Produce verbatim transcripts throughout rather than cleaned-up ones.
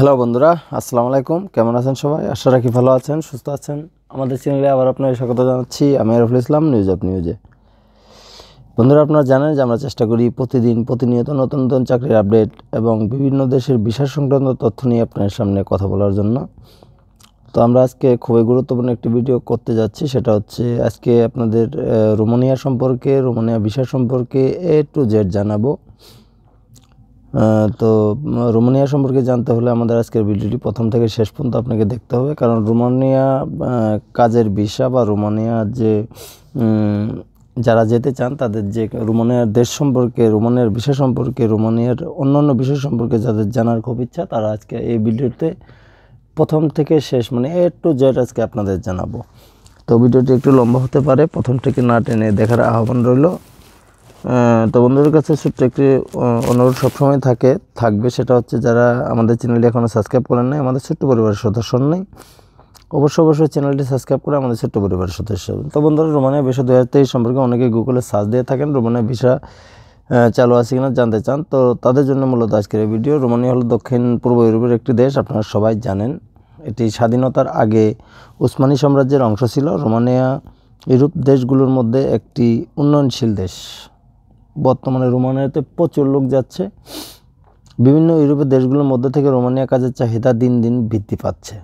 Hello বন্ধুরা, আসসালামু আলাইকুম। কেমন আছেন সবাই? আশা রাখি ভালো আছেন, সুস্থ আছেন। আমাদের চ্যানেলে আবার আপনাদের স্বাগত জানাচ্ছি। আমি রফুল ইসলাম, নিউজ অফ নিউজে। বন্ধুরা, আপনারা জানেন যে আমরা চেষ্টা করি প্রতিদিন প্রতিনিয়ত নতুন নতুন চাকরির আপডেট এবং বিভিন্ন দেশের বিষয় সংক্রান্ত তথ্য নিয়ে আপনাদের সামনে কথা বলার জন্য। তো আমরা আজকে খুবই গুরুত্বপূর্ণ একটি ভিডিও করতে যাচ্ছি। সেটা হচ্ছে আজকে আপনাদের রোমানিয়া সম্পর্কে, রোমানিয়া বিষয় সম্পর্কে এ টু জেড জানাবো। তো রোমানিয়া সম্পর্কে জানতে হলে আমাদের আজকের ভিডিওটি প্রথম থেকে শেষ পর্যন্ত আপনাকে দেখতে হবে, কারণ রোমানিয়া কাজের ভিসা বা রোমানিয়া যে যারা যেতে চান তাদের যে রোমানিয়ার দেশ সম্পর্কে, রোমানিয়ার বিষয় সম্পর্কে, রোমানিয়ার অন্যান্য বিষয় সম্পর্কে যাদের জানার খুব ইচ্ছা, তারা আজকে এই ভিডিওতে প্রথম থেকে শেষ মানে এ টু জেড আজকে আপনাদের জানাবো। তো ভিডিওটি একটু লম্বা হতে পারে, প্রথম থেকে না টেনে দেখার আহ্বান রইল। তো বন্ধুদের কাছে ছোট্ট একটি অনুরোধ সবসময় থাকে থাকবে, সেটা হচ্ছে যারা আমাদের চ্যানেলটি এখনও সাবস্ক্রাইব করেন নাই, আমাদের ছোট্ট পরিবারের সদস্য নেই, অবশ্যই অবশ্যই চ্যানেলটি সাবস্ক্রাইব করে আমাদের ছোট্ট পরিবারের সদস্য হবেন। তো বন্ধুরা, রোমানিয়া ভিসা দু হাজার তেইশ সম্পর্কে অনেকে গুগলে সার্চ দিয়ে থাকেন, রোমানিয়া ভিসা চালু আছে কিনা জানতে চান। তো তাদের জন্য মূলত আজকের এই ভিডিও। রোমানিয়া হলো দক্ষিণ পূর্ব ইউরোপের একটি দেশ, আপনারা সবাই জানেন। এটি স্বাধীনতার আগে উসমানী সাম্রাজ্যের অংশ ছিল। রোমানিয়া ইউরোপ দেশগুলোর মধ্যে একটি উন্নয়নশীল দেশ। বর্তমানে রোমানিয়াতে প্রচুর লোক যাচ্ছে। বিভিন্ন ইউরোপের দেশগুলোর মধ্যে থেকে রোমানিয়া কাজের চাহিদা দিন দিন বৃদ্ধি পাচ্ছে।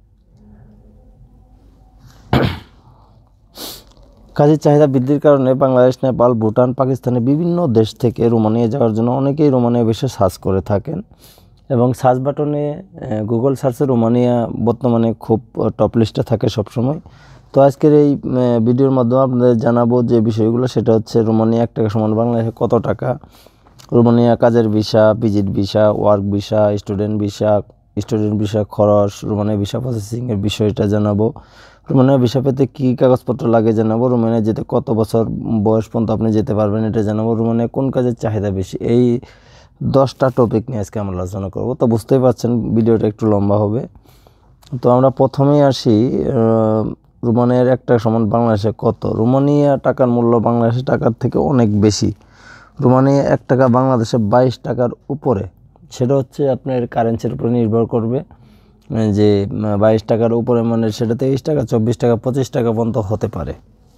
কাজের চাহিদা বৃদ্ধির কারণে বাংলাদেশ, নেপাল, ভুটান, পাকিস্তানের বিভিন্ন দেশ থেকে রোমানিয়া যাওয়ার জন্য অনেকেই রোমানিয়া বিষয়ে সার্চ করে থাকেন, এবং সার্চ বাটনে গুগল সার্চে রোমানিয়া বর্তমানে খুব টপ লিস্টে থাকে সবসময়। তো আজকের এই ভিডিওর মাধ্যমে আপনাদের জানাবো যে বিষয়গুলো, সেটা হচ্ছে রোমানিয়া এক টাকা সমান বাংলাদেশে কত টাকা, রোমানিয়া কাজের visa, visit visa, work visa, student visa, student visa খরচ, রোমানিয়া ভিসা প্রসেসিংয়ের বিষয়টা জানাবো, রোমানিয়া ভিসা পেতে কী কাগজপত্র লাগে জানাবো, রোমানিয়া যেতে কত বছর বয়স পর্যন্ত আপনি যেতে পারবেন এটা জানাবো, রোমানিয়া কোন কাজের চাহিদা বেশি। এই দশটা টপিক নিয়ে আজকে আমরা আলোচনা করবো। তো বুঝতেই পারছেন ভিডিওটা একটু লম্বা হবে। তো আমরা প্রথমেই আসি, রোমানিয়ার একটা সমান বাংলাদেশে কত। রোমানিয়া টাকার মূল্য বাংলাদেশের টাকার থেকে অনেক বেশি। রোমানিয়া এক টাকা বাংলাদেশে বাইশ টাকার উপরে। সেটা হচ্ছে আপনার কারেন্সির উপরে নির্ভর করবে, যে বাইশ টাকার উপরে মানে সেটা তেইশ টাকা, চব্বিশ টাকা, পঁচিশ টাকা পর্যন্ত হতে পারে।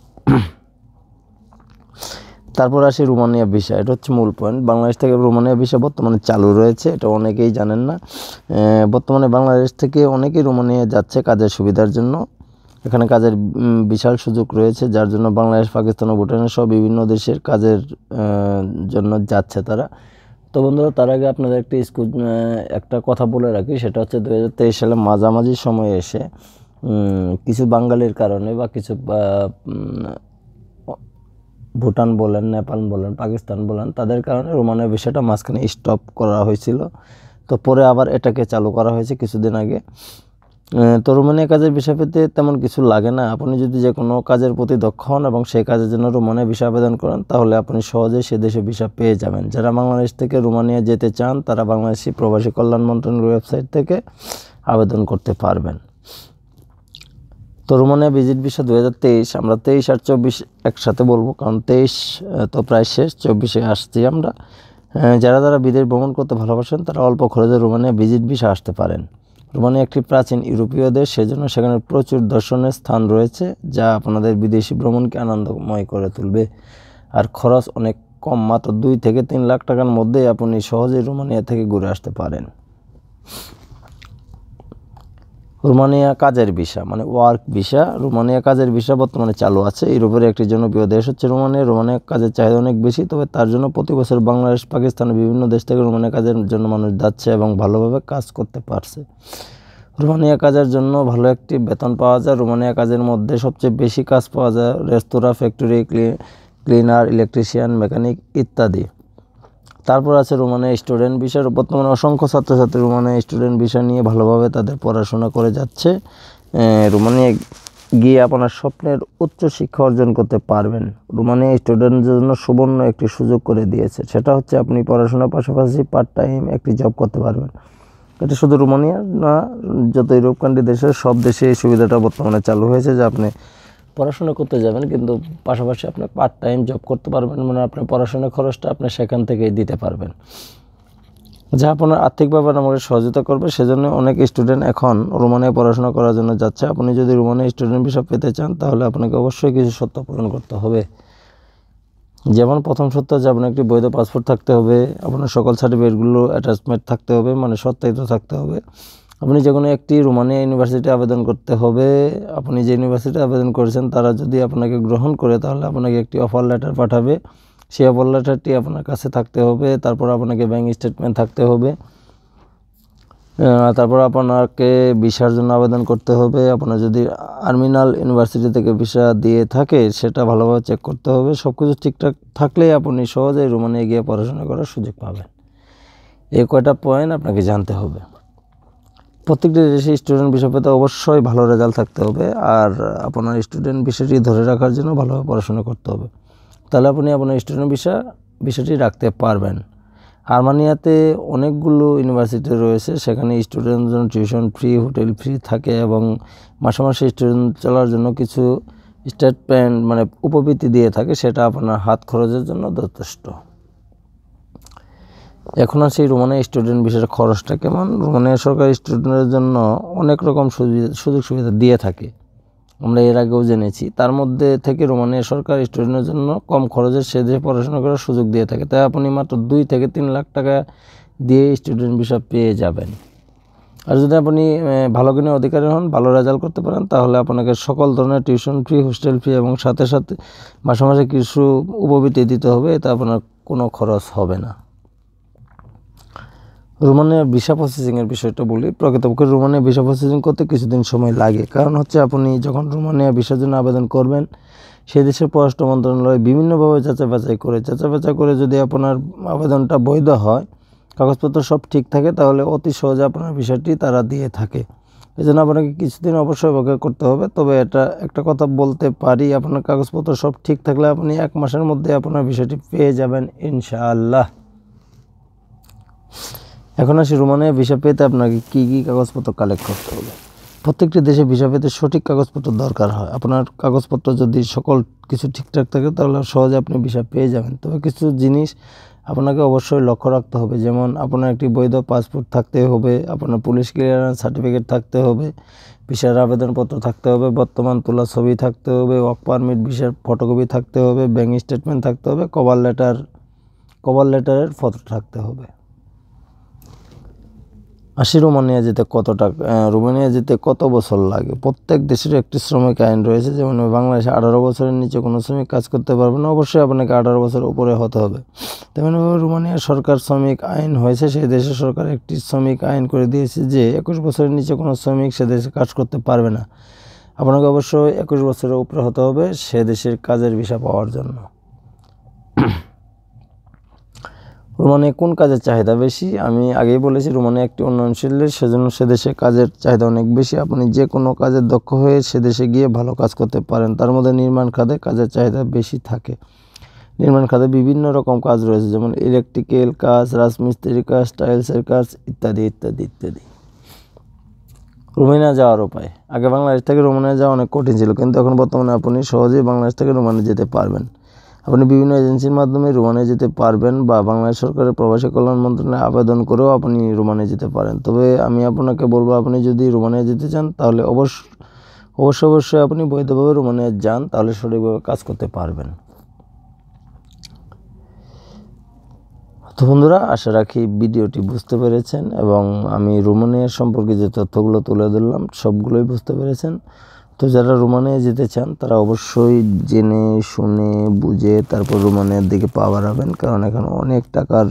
তারপর আসি রোমানিয়া ভিসা। এটা হচ্ছে মূল পয়েন্ট। বাংলাদেশ থেকে রোমানিয়া ভিসা বর্তমানে চালু রয়েছে, এটা অনেকেই জানেন না। বর্তমানে বাংলাদেশ থেকে অনেকেই রোমানিয়া যাচ্ছে কাজের সুবিধার জন্য। এখানে কাজের বিশাল সুযোগ রয়েছে, যার জন্য বাংলাদেশ, পাকিস্তান ও ভুটানের সহ বিভিন্ন দেশের কাজের জন্য যাচ্ছে তারা। তো বন্ধুরা, তার আগে আপনাদের একটি স্কুল একটা কথা বলে রাখি, সেটা হচ্ছে দু হাজার তেইশ সালে মাঝামাঝি সময়ে এসে কিছু বাঙালির কারণে বা কিছু ভুটান বলেন, নেপাল বলেন, পাকিস্তান বলেন, তাদের কারণে রোমানিয়া বিষয়টা মাঝখানে স্টপ করা হয়েছিল। তো পরে আবার এটাকে চালু করা হয়েছে কিছুদিন আগে। তো রোমানিয়া কাজের ভিসা পেতে তেমন কিছু লাগে না। আপনি যদি যে কোনো কাজের প্রতি দক্ষ হন এবং সেই কাজের জন্য রোমানিয়া ভিসা আবেদন করেন, তাহলে আপনি সহজেই সে দেশে ভিসা পেয়ে যাবেন। যারা বাংলাদেশ থেকে রোমানিয়া যেতে চান, তারা বাংলাদেশি প্রবাসী কল্যাণ মন্ত্রণালয়ের ওয়েবসাইট থেকে আবেদন করতে পারবেন। তো রোমানিয়া ভিজিট ভিসা দু হাজার তেইশ, আমরা তেইশ আর চব্বিশ একসাথে বলবো, কারণ তেইশ তো প্রায় শেষ, চব্বিশে আসছি আমরা। যারা যারা বিদেশ ভ্রমণ করতে ভালোবাসেন, তারা অল্প খরচে রোমানিয়া ভিজিট ভিসা আসতে পারেন। রোমানিয়া একটি প্রাচীন ইউরোপীয় দেশ, সেজন্য সেখানে প্রচুর দর্শনের স্থান রয়েছে, যা আপনাদের বিদেশি ভ্রমণকে আনন্দময় করে তুলবে। আর খরচ অনেক কম, মাত্র দুই থেকে তিন লাখ টাকার মধ্যেই আপনি সহজেই রোমানিয়া থেকে ঘুরে আসতে পারেন। রোমানিয়া কাজের ভিসা মানে ওয়ার্ক ভিসা। রোমানিয়া কাজের ভিসা বর্তমানে চালু আছে। ইউরোপের একটি জনপ্রিয় দেশ হচ্ছে রোমানিয়া। রোমানিয়া কাজের চাহিদা অনেক বেশি, তবে তার জন্য প্রতি বছর বাংলাদেশ, পাকিস্তানের বিভিন্ন দেশ থেকে রোমানিয়া কাজের জন্য মানুষ যাচ্ছে এবং ভালোভাবে কাজ করতে পারছে। রোমানিয়া কাজের জন্য ভালো একটি বেতন পাওয়া যায়। রোমানিয়া কাজের মধ্যে সবচেয়ে বেশি কাজ পাওয়া যায় restaurant, factory, cleaner, electrician, mechanic ইত্যাদি। তারপর আছে রোমানিয়া স্টুডেন্ট ভিসা। বর্তমানে অসংখ্য ছাত্রছাত্রী রোমানিয়া স্টুডেন্ট ভিসা নিয়ে ভালোভাবে তাদের পড়াশোনা করে যাচ্ছে। রোমানিয়া গিয়ে আপনার স্বপ্নের উচ্চ শিক্ষা অর্জন করতে পারবেন। রোমানিয়া স্টুডেন্টদের জন্য সুবর্ণ একটি সুযোগ করে দিয়েছে, সেটা হচ্ছে আপনি পড়াশোনার পাশাপাশি পার্ট টাইম একটি জব করতে পারবেন। এটা শুধু রোমানিয়া না, যত ইউরোপ কান্ট্রি দেশের সব দেশে এই সুবিধাটা বর্তমানে চালু হয়েছে, যে আপনি পড়াশোনা করতে যাবেন কিন্তু পাশাপাশি আপনি পার্ট টাইম জব করতে পারবেন, মানে আপনার পড়াশোনার খরচটা আপনি সেখান থেকেই দিতে পারবেন। যা আপনার আর্থিকভাবে আমাকে সহযোগিতা করবে। সেজন্য অনেক স্টুডেন্ট এখন রোমানিয়া পড়াশোনা করার জন্য যাচ্ছে। আপনি যদি রোমানিয়া স্টুডেন্ট ভিসা পেতে চান তাহলে আপনাকে অবশ্যই কিছু শর্ত পূরণ করতে হবে। যেমন প্রথম শর্ত হচ্ছে আপনার একটি বৈধ পাসপোর্ট থাকতে হবে, আপনার সকল সার্টিফিকেটগুলো অ্যাটাচমেন্ট থাকতে হবে, মানে সত্যায়িত থাকতে হবে। আপনি যে কোনো একটি রোমানিয়া ইউনিভার্সিটি আবেদন করতে হবে। আপনি যে ইউনিভার্সিটি আবেদন করেছেন তারা যদি আপনাকে গ্রহণ করে তাহলে আপনাকে একটি অফার লেটার পাঠাবে। সেই অফার লেটারটি আপনার কাছে থাকতে হবে। তারপর আপনাকে ব্যাঙ্ক স্টেটমেন্ট থাকতে হবে। তারপর আপনাকে ভিসার জন্য আবেদন করতে হবে। আপনার যদি আর্মিনাল ইউনিভার্সিটি থেকে ভিসা দিয়ে থাকে সেটা ভালোভাবে চেক করতে হবে। সব কিছু ঠিকঠাক থাকলেই আপনি সহজেই রোমানিয়া গিয়ে পড়াশোনা করার সুযোগ পাবেন। এই কয়টা পয়েন্ট আপনাকে জানতে হবে। প্রত্যেকটি দেশে স্টুডেন্ট ভিসা পেতে অবশ্যই ভালো রেজাল্ট থাকতে হবে, আর আপনার স্টুডেন্ট ভিসাটি ধরে রাখার জন্য ভালোভাবে পড়াশোনা করতে হবে। তাহলে আপনি আপনার স্টুডেন্ট ভিসা ভিসাটি রাখতে পারবেন। আর্মেনিয়াতে অনেকগুলো ইউনিভার্সিটি রয়েছে, সেখানে স্টুডেন্টের জন্য টিউশন ফ্রি, হোটেল ফ্রি থাকে এবং মাসে মাসে স্টুডেন্ট চলার জন্য কিছু স্টেটমেন্ট মানে উপবৃত্তি দিয়ে থাকে, সেটা আপনার হাত খরচের জন্য যথেষ্ট। এখন আসি রোমানিয়া স্টুডেন্ট ভিসার খরচটা কেমন। রোমানিয়া সরকার স্টুডেন্টের জন্য অনেক রকম সুযোগ সুবিধা দিয়ে থাকে, আমরা এর আগেও জেনেছি। তার মধ্যে থেকে রোমানিয়া সরকার স্টুডেন্টের জন্য কম খরচে সে দেশে পড়াশোনা করার সুযোগ দিয়ে থাকে। তাই আপনি মাত্র দুই থেকে তিন লাখ টাকা দিয়ে স্টুডেন্ট ভিসা পেয়ে যাবেন। আর যদি আপনি ভালো কিনে অধিকারী হন, ভালো রেজাল্ট করতে পারেন, তাহলে আপনাকে সকল ধরনের টিউশন ফি, হোস্টেল ফি এবং সাথে সাথে মাসে মাসে কিছু উপবৃত্তি দিতে হবে। এতে আপনার কোনো খরচ হবে না। রোমানিয়ার ভিসা প্রসেসিংয়ের বিষয়টা বলি। প্রকৃতপক্ষে রোমানিয়া ভিসা প্রসেসিং করতে কিছুদিন সময় লাগে, কারণ হচ্ছে আপনি যখন রোমানিয়া ভিসার জন্য আবেদন করবেন সেই দেশের পররাষ্ট্র মন্ত্রণালয় বিভিন্নভাবে যাচাই বাছাই করে যাচাই বাছাই করে যদি আপনার আবেদনটা বৈধ হয়, কাগজপত্র সব ঠিক থাকে, তাহলে অতি সহজে আপনার ভিসাটি তারা দিয়ে থাকে। এই জন্য আপনাকে কিছুদিন অবশ্যই অপেক্ষা করতে হবে। তবে এটা একটা কথা বলতে পারি, আপনার কাগজপত্র সব ঠিক থাকলে আপনি এক মাসের মধ্যে আপনার ভিসাটি পেয়ে যাবেন ইনশাআল্লাহ। এখন আসি রোমানিয়া ভিসা পেতে আপনাকে কী কী কাগজপত্র কালেক্ট করতে হবে। প্রত্যেকটি দেশে ভিসা পেতে সঠিক কাগজপত্র দরকার হয়। আপনার কাগজপত্র যদি সকল কিছু ঠিকঠাক থাকে তাহলে সহজে আপনি ভিসা পেয়ে যাবেন। তবে কিছু জিনিস আপনাকে অবশ্যই লক্ষ্য রাখতে হবে, যেমন আপনার একটি বৈধ পাসপোর্ট থাকতে হবে, আপনার পুলিশ ক্লিয়ারেন্স সার্টিফিকেট থাকতে হবে, ভিসার আবেদনপত্র থাকতে হবে, বর্তমান তোলা ছবি থাকতে হবে, ওয়ার্ক পারমিট ভিসার ফটোকপি থাকতে হবে, ব্যাঙ্ক স্টেটমেন্ট থাকতে হবে, কভার লেটার কভার লেটারের ফটো থাকতে হবে। আসি রোমানিয়া যেতে কত টাকা রোমানিয়া যেতে কত বছর লাগে। প্রত্যেক দেশের একটি শ্রমিক আইন রয়েছে, যেমন বাংলাদেশে আঠারো বছরের নিচে কোনো শ্রমিক কাজ করতে পারবে না, অবশ্যই আপনাকে আঠারো বছরের উপরে হতে হবে। তেমনভাবে রোমানিয়ার সরকার শ্রমিক আইন হয়েছে, সেই দেশের সরকার একটি শ্রমিক আইন করে দিয়েছে যে একুশ বছরের নিচে কোনো শ্রমিক সে দেশে কাজ করতে পারবে না। আপনাকে অবশ্যই একুশ বছরের উপরে হতে হবে সে দেশের কাজের ভিসা পাওয়ার জন্য। রোমানিয়া কোন কাজের চাহিদা বেশি? আমি আগেই বলেছি রোমানিয়া একটি উন্নয়নশীল দেশ, সেজন্য সে দেশে কাজের চাহিদা অনেক বেশি। আপনি যে কোনো কাজের দক্ষ হয়ে সে দেশে গিয়ে ভালো কাজ করতে পারেন। তার মধ্যে নির্মাণ খাতে কাজের চাহিদা বেশি থাকে। নির্মাণ খাতে বিভিন্ন রকম কাজ রয়েছে, যেমন ইলেকট্রিক্যাল কাজ, রাজমিস্ত্রির কাজ, টাইলসের কাজ ইত্যাদি ইত্যাদি ইত্যাদি। রোমানিয়া যাওয়ার উপায়। আগে বাংলাদেশ থেকে রোমানিয়া যাওয়া অনেক কঠিন ছিল, কিন্তু এখন বর্তমানে আপনি সহজেই বাংলাদেশ থেকে রোমানিয়া যেতে পারবেন। আপনি বিভিন্ন এজেন্সির মাধ্যমে রোমানিয়া যেতে পারবেন বা বাংলাদেশ সরকারের প্রবাসী কল্যাণ মন্ত্রণালয়ে আবেদন করেও আপনি রোমানিয়া যেতে পারেন। তবে আমি আপনাকে বলবো, আপনি যদি রোমানিয়া যেতে চান তাহলে অবশ্য অবশ্যই অবশ্যই আপনি বৈধভাবে রোমানিয়া যান, তাহলে সঠিকভাবে কাজ করতে পারবেন। তো বন্ধুরা, আশা রাখি ভিডিওটি বুঝতে পেরেছেন এবং আমি রোমানিয়া সম্পর্কে যে তথ্যগুলো তুলে ধরলাম সবগুলোই বুঝতে পেরেছেন। তো যারা রোমানিয়া যেতে চান তারা অবশ্যই জেনে শুনে বুঝে তারপর রোমানিয়ার দিকে পা বাড়াবেন, কারণ এখন অনেক টাকার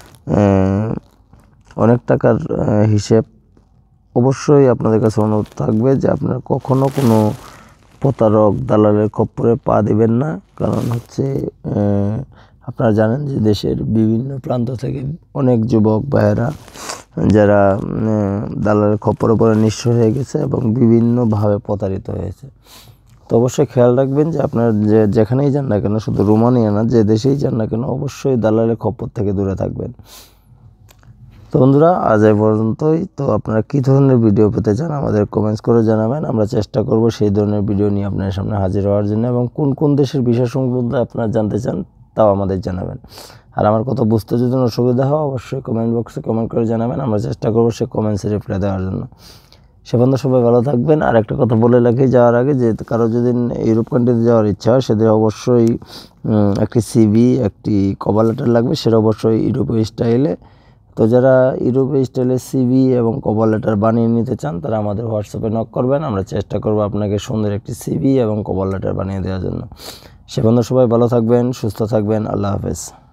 অনেক টাকার হিসেব। অবশ্যই আপনাদের কাছে অনুরোধ থাকবে যে আপনারা কখনো কোনো প্রতারক দালালের খপ্পরে পা দিবেন না, কারণ হচ্ছে আপনারা জানেন যে দেশের বিভিন্ন প্রান্ত থেকে অনেক যুবক ভাইয়েরা যারা দালালের খপ্পরে পরে নিঃস্ব হয়ে গেছে এবং বিভিন্নভাবে প্রতারিত হয়েছে। তো অবশ্যই খেয়াল রাখবেন যে আপনার যে যেখানেই যান না কেন, শুধু রোমানিয়া না, যে দেশেই যান না কেন, অবশ্যই দালালের খপ্পর থেকে দূরে থাকবেন। তো বন্ধুরা, আজ এই পর্যন্তই। তো আপনারা কী ধরনের ভিডিও পেতে চান আমাদের কমেন্টস করে জানাবেন, আমরা চেষ্টা করব সেই ধরনের ভিডিও নিয়ে আপনার সামনে হাজির হওয়ার জন্য। এবং কোন কোন দেশের বিষয় সম্বন্ধে আপনারা জানতে চান তাও আমাদের জানাবেন। আর আমার কথা বুঝতে যদি অসুবিধা হয় অবশ্যই কমেন্ট বক্সে কমেন্ট করে জানাবেন, আমরা চেষ্টা করবো সে কমেন্টসে রিপ্লাই দেওয়ার জন্য। সে পর্যন্ত সবাই ভালো থাকবেন। আর একটা কথা বলে রাখি যাওয়ার আগে, যে কারো যদি ইউরোপ কান্ট্রিতে যাওয়ার ইচ্ছা হয় সেদের অবশ্যই একটি সিভি, একটি কভার লেটার লাগবে, সেটা অবশ্যই ইউরোপীয় স্টাইলে। তো যারা ইউরোপীয় স্টাইলে সিভি এবং কভার লেটার বানিয়ে নিতে চান তারা আমাদের হোয়াটসঅ্যাপে নক করবেন, আমরা চেষ্টা করবো আপনাকে সুন্দর একটি সিভি এবং কভার লেটার বানিয়ে দেওয়ার জন্য। সে পর্যন্ত সবাই ভালো থাকবেন, সুস্থ থাকবেন, আল্লাহ হাফেজ।